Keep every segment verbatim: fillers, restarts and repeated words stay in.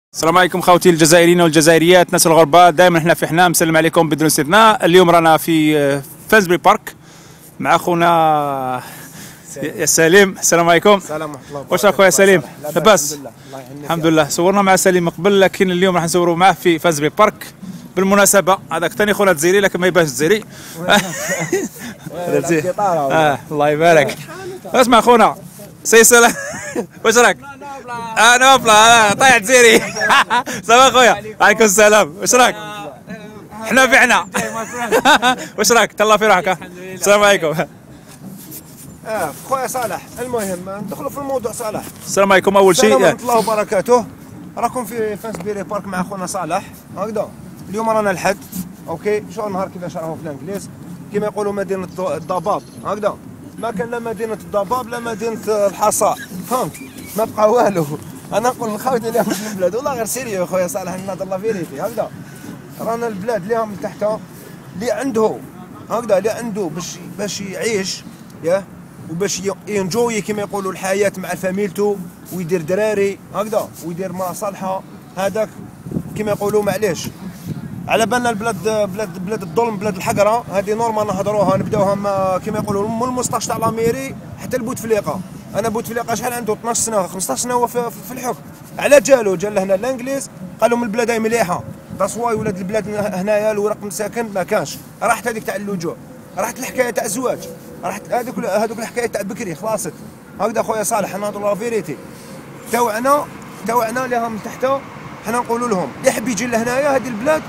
السلام عليكم خوتي الجزائريين والجزائريات، الناس الغرباء، دائما احنا في حنا مسلم عليكم بدون استثناء. اليوم رانا في فانزبري بارك مع اخونا يا سليم. السلام عليكم. السلام ورحمه الله. واش راكو يا سليم؟ لاباس؟ الحمد لله. صورنا مع سليم قبل، لكن اليوم راح نصوروا معه في فانزبري بارك. بالمناسبه هذاك ثاني خونا تزيري لكن ما يبانش تزيري. اه الله يبارك. اسمع خونا سي سلام. واش راك؟ انا بلا طيح تزيري. سلام خويا. عليكم السلام. واش راك؟ حنا بعنا. واش راك؟ تهلا في روحك. السلام عليكم. اه خويا صالح، المهم ندخلوا في الموضوع. صالح السلام عليكم. اول شيء السلام ورحمه الله وبركاته. راكم في فانزبري بارك مع خونا صالح هكذا. اليوم رانا الحد، اوكي. شو النهار كيفاش راهو في الانجليز كما يقولوا مدينه الضباب هكذا. ما كان لا مدينه الضباب لا مدينه الحصى، فهمت؟ ما بقى والو. انا نقول لخوتي اللي من البلاد والله غير سيريو خويا صالح، نهضر لا فيريتي هكذا. رانا البلاد اللي هم تحتها اللي عنده هكذا، اللي عنده باش باش يعيش ياه وباش ينجوي كما يقولوا الحياه مع فاميلتو، ويدير دراري هكذا ويدير مرا صالحه، هذاك كما يقولوا معليش. على بالنا البلاد بلاد بلاد الظلم، بلاد الحقره، هذه نورمال نهضروها نبداوها كما يقولوا من المستشفى تاع لاميري حتى لبوتفليقه. انا بوتفليقه شحال عنده اثناش سنه خمسطاش سنه هو في, في الحكم. على جالو جا لهنا الانجليز قال لهم البلاد هاي مليحه، تصواي ولاد البلاد هنايا الورق مساكن ما كانش. راحت هذيك تاع اللجوء، راحت الحكايه تاع الزواج، راحت هذوك هذوك الحكايه تاع بكري خلاصت هكذا. خويا صالح نهضروا لا فيريتي. توعنا توعنا اللي هم تحته، حنا نقولوا لهم اللي يحب يجي لهنايا هذه البلاد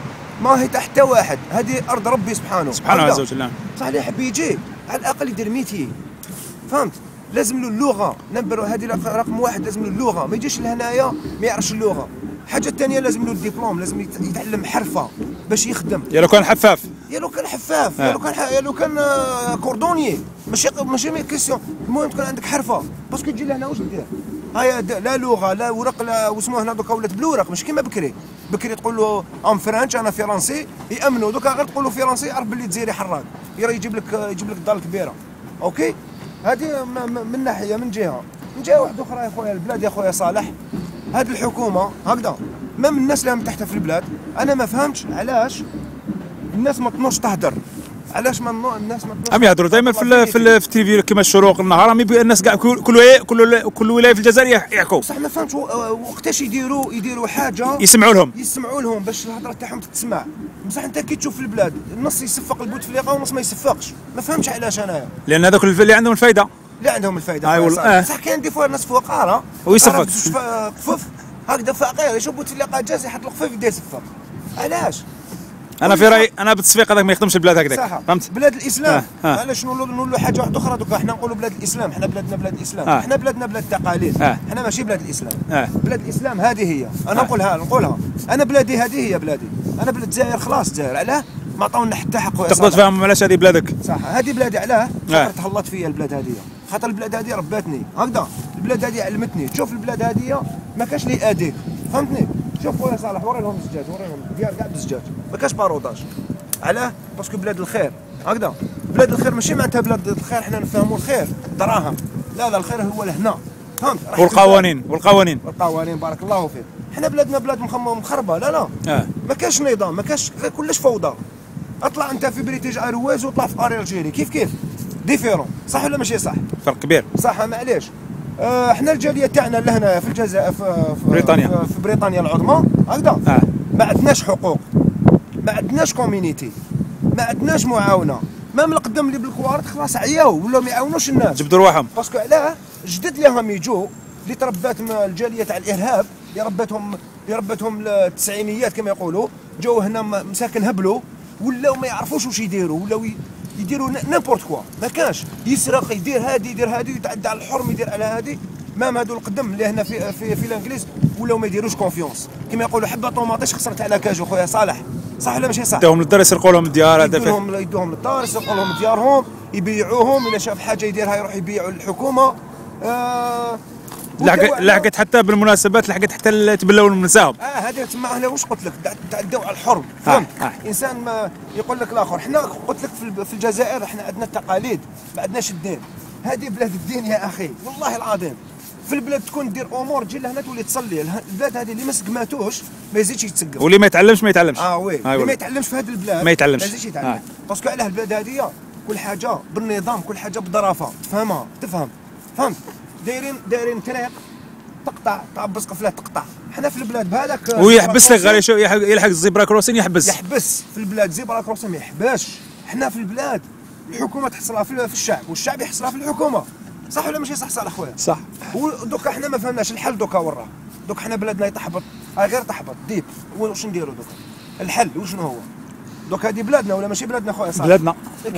ما هي تحت واحد، هذه ارض ربي سبحانه سبحانه عز وجل. صح، اللي يحب يجي على الاقل يدير ميتي، فهمت؟ لازم له اللغه. نمبر هذه رقم واحد، لازم له اللغه. ما يجيش لهنايا ما يعرفش اللغه. الحاجه الثانيه لازم له الدبلوم، لازم يتعلم حرفه باش يخدم. يا لو كان حفاف، يا لو كان حفاف، يا لو كان يا لو كان كوردوني، ماشي ماشي كيسيون. المهم تكون عندك حرفه، باسكو تجي لهنا واش دير؟ هيا لا لغه لا ورق لا واسموه هنا دوكا ولات بالورق، مش كيما بكري. بكري تقول له ام فرنش انا فرنسي يامنوا، دوكا غير تقول له فرنسي يعرف باللي تزيري حراق، يجيب لك يجيب لك الدار الكبيره، اوكي. هذه من ناحيه. من جهه من جهه واحده اخرى يا خويا البلاد، يا خويا صالح، هذه الحكومه هكذا ما من الناس اللي تحت في البلاد. انا ما فهمتش علاش الناس ما تنوش تهدر، علاش ما الناس ما تنوش. عم يهضروا دائما في في التلفزيون كما الشروق النهار، راهم الناس كاع كل كل كل ولايه في الجزائر يحكوا. بصح ما فهمتش وقتاش يديروا يديروا حاجه يسمعوا لهم يسمعوا لهم باش الهضره تاعهم تتسمع. بصح انت كي تشوف في البلاد النص يصفق البوتفليقه ونص ما يصفقش. ما فهمتش علاش انايا، لان هذوك اللي عندهم الفايده اللي عندهم الفايده. اي والله. بصح كاين دي فوا الناس فقراء ويصفق كفوف هكذا فقير، يشوف بوتفليقه جاز يحط الخفيف يبدا يصفق. علاش؟ انا في رايي انا بالتصفيق هذاك ما يخدمش البلاد هكذاك، فهمت؟ بلاد الاسلام. آه. آه. علاش نقولوا له حاجه واحده اخرى دوكا؟ حنا نقولوا بلاد الاسلام، حنا بلادنا بلاد الاسلام. آه. حنا بلادنا بلاد التقاليد. آه. حنا ماشي بلاد الاسلام. آه. بلاد الاسلام هذه هي. انا آه. نقولها نقولها انا بلادي هذه هي بلادي. انا بلاد الجزائر خلاص الجزائر. علاه؟ ما عطاونا حتى حق. تقدر تفهم علاش هذه بلادك؟ صح، هذه بلادي. علاه؟ آه. خاطر تهلط فيا البلاد هذه، خاطر البلاد هذه رباتني هكذا. البلاد هذه علمتني. تشوف البلاد هذه ما كاش لي اديك، فهمتني؟ شوف خويا صالح وري لهم الزجاج، وري لهم ديار كاع بالزجاج، ما كاش باروداج. علاه؟ باسكو بلاد الخير هكذا. بلاد الخير ماشي معناتها بلاد الخير حنا نفهموا الخير دراهم، لا لا، الخير هو لهنا، فهمت؟ والقوانين والقوانين والقوانين بارك الله فيك. حنا بلادنا بلاد مخربه، لا لا. آه. ما كاش نظام، ما كاش، كلش فوضى. اطلع انت في بريتيج ايرويز وطلع في اري الجيري، كيف كيف ديفيرون، صح ولا ماشي صح؟ فرق كبير. صح، معليش. آه احنا الجاليه تاعنا لهنا في الجزائر في, في بريطانيا في, في بريطانيا العظمى هكذا. آه. ما عندناش حقوق، ما عندناش كوميونيتي، ما عندناش معاونه. ما من القدام اللي بالكوارت خلاص عياو ولاو ما يعاونوش الناس، جبدوا رواحهم. باسكو علاه؟ جدد اللي راهم يجوا اللي تربات الجاليه تاع الارهاب، اللي رباتهم اللي رباتهم التسعينيات كما يقولوا، جاو هنا مساكن هبلوا ولاو ما يعرفوش واش يديروا، ولاو يديروا نيمبورت كوا. ما كانش يسرق، يدير هادي يدير هادي، يتعدى على الحرم، يدير على هادي. مام هادو القدم اللي هنا في في, في الانجليز ولاو ما يديروش كونفيونس، كما يقولوا حبه طوماطيش خسرت على كاجو. خويا صالح، صح ولا ماشي صح؟ يدوهم للدار يسرقوا لهم الديار، هذا يدوهم يدوهم للدار يسرقوا لهم ديارهم، يبيعوهم. الا شاف حاجه يديرها يروح يبيعوا للحكومه. آه لحقت حتى بالمناسبات، لحقت حتى تبلاو من نساهم. اه هذا تما انا واش قلت لك؟ تعداو على الحرب، فهمت؟ آه. آه. انسان ما يقول لك الاخر. حنا قلت لك في الجزائر حنا عندنا التقاليد، ما عندناش الدين. هذه بلاد الدين يا اخي، والله العظيم. في البلاد تكون دير امور تجي لهنا تولي تصلي. البلاد هذه اللي ما سقماتوش ما يزيدش يتسقم، واللي ما يتعلمش ما يتعلمش. اه وي آه اللي ما يتعلمش في هذه البلاد ما يتعلمش، ما يزيدش يتعلم. آه. باسكو علاه البلاد هذه كل حاجه بالنظام، كل حاجه بظرافه، تفهمها تفهم فهمت. دايرين دايرين طريق تقطع تعبس قفله تقطع. حنا في البلاد بهذاك ويحبس لك غير يلحق الزيبرا كروسين يحبس يحبس في البلاد زيبرا كروسين ما يحبسش. حنا في البلاد الحكومه تحصلها في الشعب والشعب يحصلها في الحكومه، صح ولا ماشي صح صالح خويا؟ صح. ودوكا حنا ما فهمناش الحل دوكا وراه. دوك حنا بلادنا يتحبط آه غير تحبط ديب. واش نديروا دوكا؟ الحل وشنو هو؟ دوك هذه بلادنا ولا ماشي بلادنا خويا صالح؟ بلادنا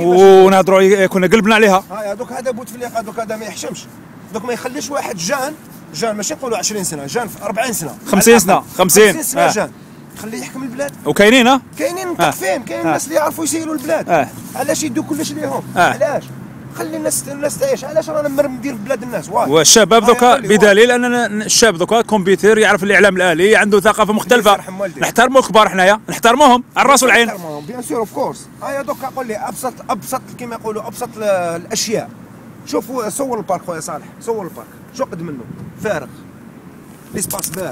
ونهضروا كنا قلبنا عليها. ها دوك هذا بوتفليقه دوك هذا ما يحشمش. دوك ما يخليش واحد جان جان ماشي نقولوا عشرين سنه، جان في أربعين سنه خمسين سنه خمسين, خمسين سنه آه. جان خليه يحكم البلاد. وكاينين ها كاينين مثقفين، كاين الناس اللي يعرفوا يسيروا البلاد. آه. علاش يدوا كلش ليهم؟ آه. علاش؟ خلي الناس الناس تعيش. علاش رانا نمر ندير في بلاد الناس؟ واي والشباب دوكا بدليل اننا الشاب دوكا كمبيوتر يعرف الاعلام الالي، عنده ثقافه مختلفه. نحترموا الكبار حنايا، نحترموهم على الراس والعين. نحترموهم بيان سور اوف كورس. هيا دوكا قول لي ابسط ابسط كما يقولوا ابسط الاشياء. شوفوا صور البارك خويا صالح، صور البارك شو قد منه؟ فارغ. ليسباس فير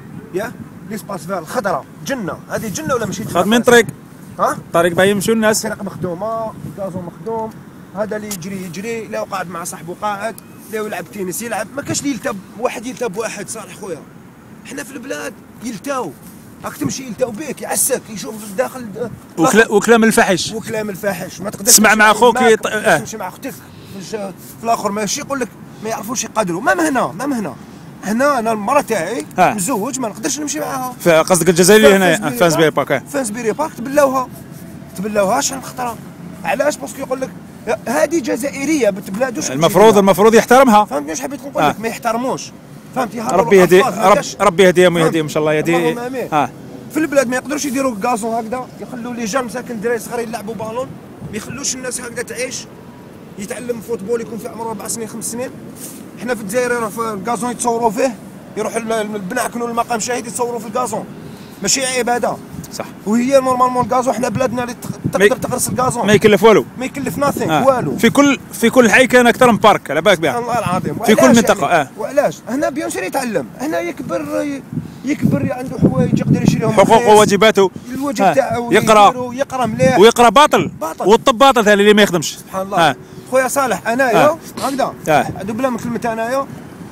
يا ليسباس فير الخضراء جنه. هذه جنه ولا ماشي؟ خادمين طريق ها؟ طريق باغي يمشوا الناس. الطريق مخدومه، الكازو مخدوم. هذا اللي يجري يجري، لا قاعد مع صاحبه قاعد، لا يلعب تنس يلعب. ما كاش اللي يلتب واحد يلتب واحد صالح خويا. حنا في البلاد يلتاو، راك تمشي يلتاو بيك يعسك يشوف داخل وكلا وكلام الفاحش وكلام الفاحش. ما تقدرش تسمع مع اخوك يط... اه. تمشي مع اختك في الاخر ماشي يقول لك ما يعرفوش يقدروا. ما مهنا ما مهنا هنا انا المراه تاعي آه. مزوج ما نقدرش نمشي معاها. قصدك الجزائري هنا فانسبيري بارك؟ فانسبيري بارك تبلاوها تبلاوها شحال خطره. علاش؟ باسكو يقول لك هذه جزائريه بتبلادوش. المفروض المفروض يحترمها. فهمتني واش حبيت نقول لك؟ آه. ما يحترموش. فهمتي؟ ربي يهدي رب ربي يهديهم ويهديهم ان شاء الله يهدي. اللهم امين. آه. في البلاد ما يقدروش يديروا كازون هكذا، يخلوا لي جان مساكن دراري صغار يلعبوا بالون، ما يخلوش الناس هكذا تعيش يتعلم فوتبول يكون في عمره اربع سنين خمس سنين. حنا في الجزائر يروح في الكازون يتصوروا فيه، يروح البناكن والمقام شاهد يتصوروا في الكازون، ماشي عيب هذا. صح. وهي نورمالمون الكازون حنا بلادنا اللي تقدر تغرس الكازون ما يكلف والو، ما يكلف ناثينغ آه. والو. في كل في كل حي كان اكثر من بارك على بالك بها. الله العظيم. في كل منطقه. يعني؟ اه وعلاش؟ هنا بيان سور يتعلم، هنا يكبر يكبر عنده حوايج يقدر يشريهم، حقوقه وواجباته، الواجب تاعو يقرا يقرا مليح ويقرا باطل, باطل. والطب باطل ثاني اللي ما يخدمش. سبحان الله. آه. خويا صالح انايا آه. هكذا آه. عدو بلا من كلمه انايا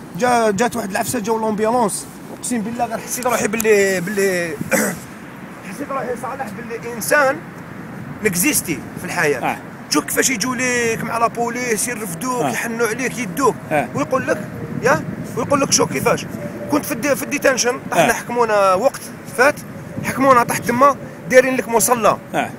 جا جات واحد العفسه جاو لومبيلونس، اقسم بالله غير حسيت روحي باللي باللي حسيت روحي صالح باللي انسان نكزيستي في الحياه. آه. شوف كيفاش يجوا ليك مع لابوليس يرفدوك آه. يحنوا عليك يدوك آه. ويقول لك يا ويقول لك شوف كيفاش كنت في الدي في الديتنشن. احنا آه. حكمونا وقت فات حكمونا تحت تما دايرين لك مصلى. آه.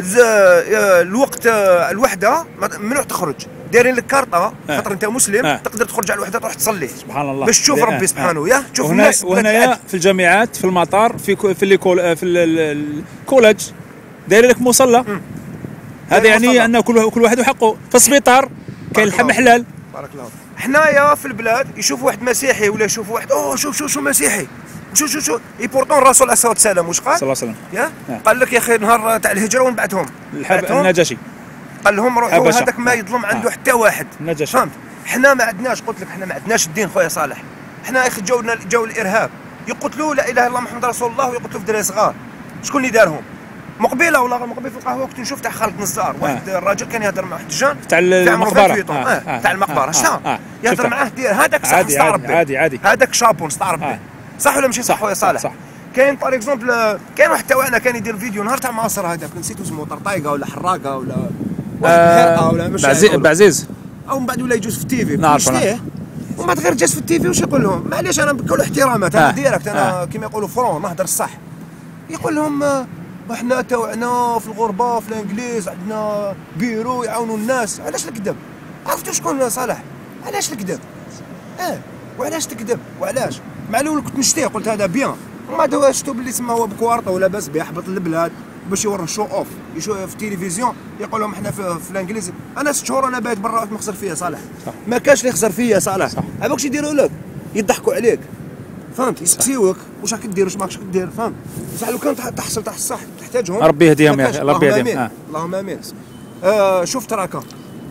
الوقت الوحده ممنوع تخرج، دايرين لك كارطه خاطر انت مسلم آه. تقدر تخرج على الوحده تروح تصلي. سبحان الله. باش تشوف ربي سبحانه. آه. يا تشوف وهنا الناس. وهنا في الجامعات في المطار في في اللي في الكولج دايرين لك مصلى. هذا يعني ان كل كل واحد وحقه. في السبيطار كاين اللحم حلال. بارك الله. حنايا في البلاد يشوف واحد مسيحي ولا يشوف واحد اوه شوف شوف شوف مسيحي شوف شوف شوف اي بورتون الرسول عليه الصلاه والسلام واش قال؟ صلى الله عليه وسلم. يا آه. قال لك يا اخي نهار تاع الهجره ومن بعدهم النجاشي قال لهم روحوا هذاك ما يظلم عنده آه. حتى واحد. النجاشي. فهمت؟ حنا ما عندناش، قلت لك حنا ما عندناش الدين خويا صالح. حنا يا اخي جاونا جاو الارهاب يقتلوا لا اله الا الله محمد رسول الله ويقتلوا في دراري صغار. شكون اللي دارهم؟ مقبله والله مقبل في القهوه كنت نشوف تاع خالد نزار واحد آه. الراجل كان يهضر مع واحد الجان تاع المقبره تاع المقبره شتا يهضر معاه دير هذاك صح نستعرب عادي عادي هذاك شابون نستعرب به. صح ولا ماشي صح خويا صالح؟ صح. كاين بار اكزومبل كاين واحد تاعنا كان يدير فيديو نهار تاع معاصر هذاك نسيت اسمه طرطايقه ولا حراقه ولا واحد حرقه ولا مش بعزيز بعزيز او من بعد ولا يجوز في التيفي نعرف ومن بعد غير جالس في التيفي واش يقول لهم؟ معليش انا بكل احترامات انا ديريكت انا كيما يقولوا فرون نهضر الصح. يقول لهم احنا توعنا في الغربه في الانجليز عندنا بيرو يعاونوا الناس. علاش الكذب؟ عرفتوا شكون صالح؟ علاش الكذب؟ اه وعلاش تكذب؟ وعلاش؟ مع الاول كنت نشتي قلت هذا بيان وما دوا شفتوا باللي تما هو بكوارطه ولا باس بيحبط البلاد باش يوري شو اوف يشوف في التلفزيون يقول لهم احنا في, في الانجليزي. انا ست شهور انا بايت برا ما خسر فيا صالح. صح. ما كاش اللي خسر فيا صالح. عباك يديروا لك يضحكوا عليك فهمت يسقسيوك واش راك دير واش ماكش كدير فهمت. بصح لو كان تحصل تحت الصح تحتاجهم ربي يهديهم يا اخي ربي يهديهم. اللهم امين. آه شوف تراكا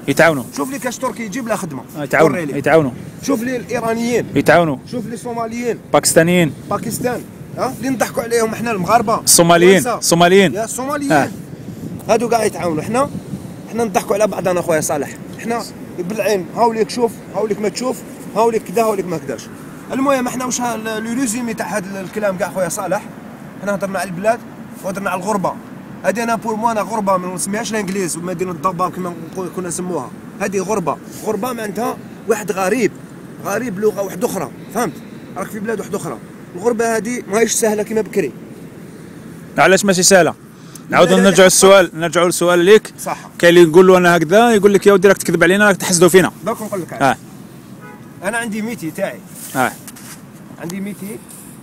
يتعاونوا. شوف لي كاش تركي يجيب له خدمه. يتعاونوا يتعاونوا. شوف لي الايرانيين يتعاونوا. شوف لي الصوماليين. باكستانيين. باكستان ها اللي نضحكوا عليهم احنا المغاربه. الصوماليين الصوماليين. يا الصوماليين. هادو كاع يتعاونوا. احنا احنا نضحكوا على بعضنا اخويا صالح. احنا بالعين هاوليك شوف هاوليك ما تشوف هاوليك كذا هاوليك ما كذاش. المهم احنا واش لو ريزومي تاع هذا الكلام كاع خويا صالح. احنا هضرنا على البلاد وهضرنا على الغربه. هذه انا بور مو انا غربه ما نسميهاش الانجليز ومدينه الضباب كما كنا نسموها. هذه غربه. غربه معناتها واحد غريب غريب لغه واحده اخرى فهمت. راك في بلاد واحده اخرى. الغربه هذه ماهيش سهله كما بكري. علاش ماشي سهله؟ نعاود نرجعوا للسؤال نرجعوا للسؤال ليك. صح. كاين اللي يقول له انا هكذا يقول لك يا ودي راك تكذب علينا راك تحسدوا فينا. دوك نقول لك اه انا عندي ميتي تاعي. اه عندي ميتي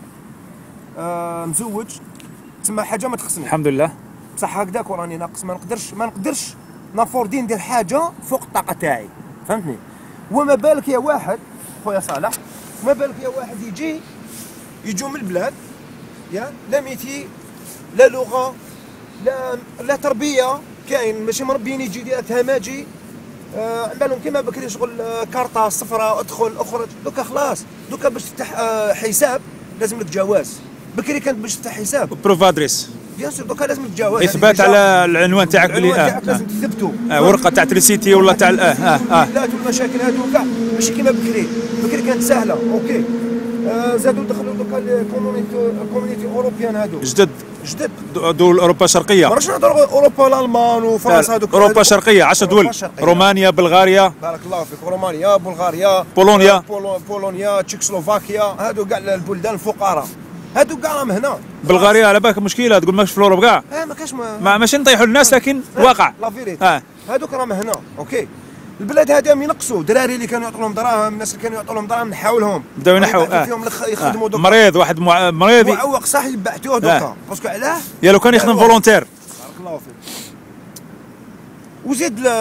آه مزوج تسمى حاجه ما تخصني الحمد لله. بصح هكذاك وراني ناقص ما نقدرش ما نقدرش نافوردي ندير حاجه فوق الطاقه تاعي فهمتني. وما بالك يا واحد خويا صالح ما بالك يا واحد يجي يجوا من البلاد يا لا ميتي لا لغه لا لا تربيه كاين ماشي مربيين يجي يدير هماجي آه عمالهم كيما بكري شغل آه كارطه صفراء ادخل اخرج. دوكا خلاص دوكا باش تفتح آه حساب لازم لك جواز. بكري كانت باش تفتح حساب بروف ادريس بيان سور دوكا لازم لك جواز اثبات على العنوان تاعك بلي العنوان اه تاعك لازم تثبتو. آه ورقه تاع تريسيتي ولا تاع اه اه اه والمشاكل هادو كاع ماشي كيما بكري. بكري كانت سهله اوكي. آه زادوا دخلوا دوكا الكومونيتي الكومونيتي اوروبيان هادو جدد جدد دول اوروبا الشرقيه. ماراش نهضروا اوروبا الالمان وفرنسا هادوك اوروبا الشرقيه عشرة دول. رومانيا بلغاريا بارك الله فيك رومانيا بلغاريا بولونيا بولو بولونيا تشيكوسلوفاكيا هادو كاع البلدان الفقراء هادو كاع راهم هنا. بلغاريا على بالك مشكله تقول ماكش في الاوروب كاع. اه ما كاش ما, ما ماشي نطيحوا الناس لكن واقع. لا فيريتي اه هادوك راهم هنا اوكي. البلاد هادي ينقصوا دراري اللي كانوا يعطوا لهم دراهم الناس اللي كانوا يعطوا لهم دراهم نحاولهم بداو ينحوا اه فيهم يخدموا دوكا. مريض واحد مع... مريض معوق صح يبعثوه دوكا باسكو علاه يا لو كان يخدم فولونتير. بارك الله فيك. وزيد ل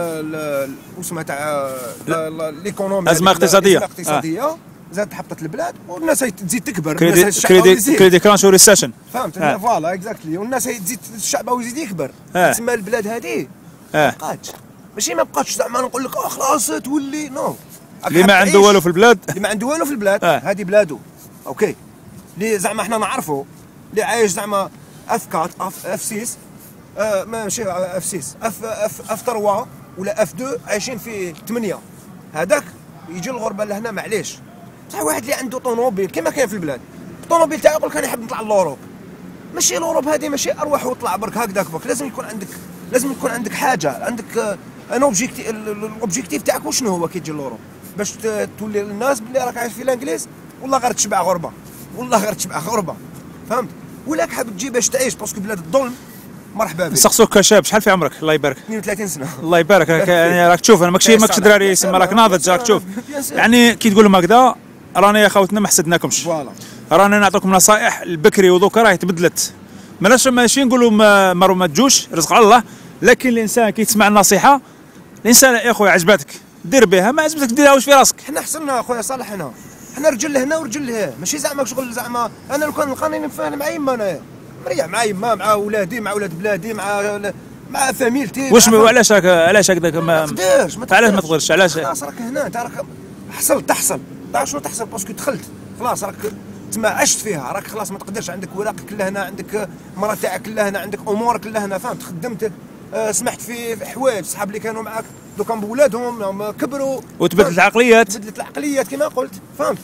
ل واسمها تاع ليكونومي ازمه اقتصاديه ازمه اقتصاديه زاد حبطت البلاد والناس تزيد تكبر. كريدي كريدي كريدي كرانش وريسيشن فهمت فوالا اكزاكتلي والناس تزيد الشعب يزيد يكبر. تسمى البلاد هذه ما بقاتش ماشي ما بقاتش زعما نقول لك اه خلاص تولي نو. اللي ما عنده والو في البلاد اللي ما عنده والو في البلاد هذه بلاده اوكي. اللي زعما احنا نعرفوا اللي عايش زعما اف كات اف اف سيس آه ماشي اف سيس اف اف اف ثلاثة ولا اف اثنين عايشين في ثمانية. هذاك يجي الغربه لهنا معليش. بصح واحد اللي عنده طوموبيل كما كاين في البلاد الطوموبيل تاعو يقول لك انا نحب نطلع لوروب. ماشي لوروب هذه ماشي اروح وطلع برك هكذاك برك. لازم يكون عندك لازم يكون عندك حاجه عندك ان اوبجيكتيف. الاوبجيكتيف تاعك وشنو هو كي تجي لوروب باش تولي للناس بلي راك عايش في الانجليز والله غير تشبع غربه والله غير تشبع غربه فهمت. ولاك حاب تجي باش تعيش باسكو بلاد الظلم مرحبا بك. نسقسوك كشاب شحال في عمرك الله يبارك؟ اثنين وثلاثين سنه. الله يبارك يعني راك تشوف انا ماكشي ماكش دراري يسمى راك ناضج راك تشوف يعني كي تقول لهم هكذا رانا يا خوتنا ما حسدناكمش. فوالا رانا نعطيكم نصائح البكري ودوكا راهي تبدلت. ماناش ماشي نقولوا ما ما تجوش رزق على الله لكن الانسان كي تسمع النصيحه الانسان يا خويا عجبتك دير بها ما عجبتك ديرها واش في راسك. حنا حسنا اخويا صالح هنا حنا رجل هنا ورجل له ماشي زعما شغل زعما انا لو كان نلقاني نفاهم مع يما انايا مريح مع يما مع ولادي مع ولاد بلادي مع مع فاميلتي. واش علاش راك علاش هكذاك ما تقدرش علاش ما تقدرش علاش خلاص راك هنا انت راك حصلت تحصل تعرف شنو تحصل باسكو دخلت خلاص راك تما عشت فيها راك خلاص ما تقدرش عندك وراقك كلها هنا عندك مرا تاعك كلها هنا عندك امورك كلها هنا فهمت. خدمت آه سمحت في حوايج صحاب اللي كانوا معاك دوكا بولادهم كبروا وتبدلت العقليات تبدلت العقليات كما قلت فهمت.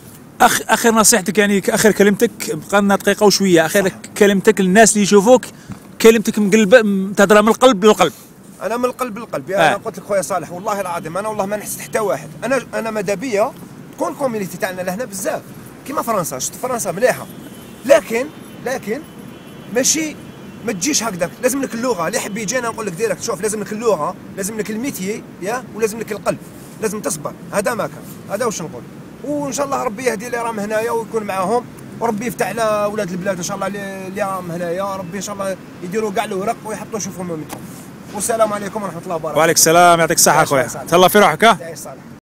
اخ اخر نصيحتك يعني اخر كلمتك بقى لنا دقيقه وشويه اخر كلمتك للناس اللي يشوفوك كلمتك من قلب تهضرها من القلب للقلب. انا من القلب للقلب يا آه. انا قلت لك خويا صالح والله العظيم انا والله ما نحسد حتى واحد. انا انا ماذا بيا تكون الكوميونيتي تاعنا لهنا بزاف كيما فرنسا. شفت فرنسا مليحه لكن لكن ماشي ما تجيش هكذاك. لازم لك اللغه اللي يحب يجي انا نقول لك ديريكت شوف لازم لك اللغه لازم لك الميتيي يا ولازم لك القلب لازم تصبر. هذا ما كان هذا واش نقول. وان شاء الله ربي يهدي اللي راهم هنايا ويكون معاهم وربي يفتح على اولاد البلاد ان شاء الله اللي راهم هنايا ربي ان شاء الله يديروا كاع الورق ويحطوا يشوفوا مامتهم. والسلام عليكم ورحمه الله وبركاته. وعليك السلام يعطيك الصحه اخويا تهلا في روحك. ها